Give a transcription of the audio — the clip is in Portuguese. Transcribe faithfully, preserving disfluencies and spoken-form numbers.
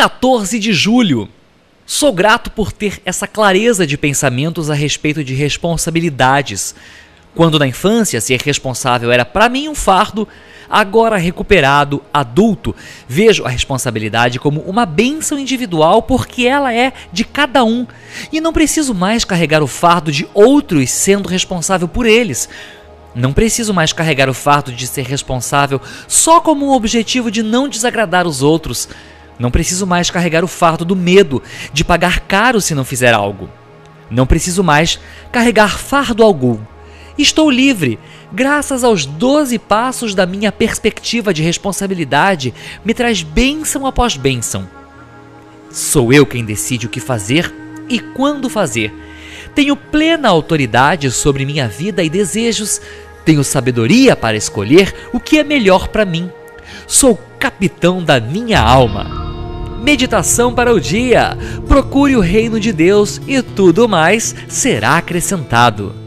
quatorze de julho. Sou grato por ter essa clareza de pensamentos a respeito de responsabilidades. Quando na infância ser responsável era para mim um fardo, agora recuperado, adulto, vejo a responsabilidade como uma bênção individual porque ela é de cada um e não preciso mais carregar o fardo de outros sendo responsável por eles. Não preciso mais carregar o fardo de ser responsável só como um objetivo de não desagradar os outros. Não preciso mais carregar o fardo do medo de pagar caro se não fizer algo. Não preciso mais carregar fardo algum. Estou livre, graças aos doze passos da minha perspectiva de responsabilidade, me traz bênção após bênção. Sou eu quem decide o que fazer e quando fazer. Tenho plena autoridade sobre minha vida e desejos. Tenho sabedoria para escolher o que é melhor para mim. Sou capitão da minha alma. Meditação para o dia. Procure o reino de Deus e tudo mais será acrescentado.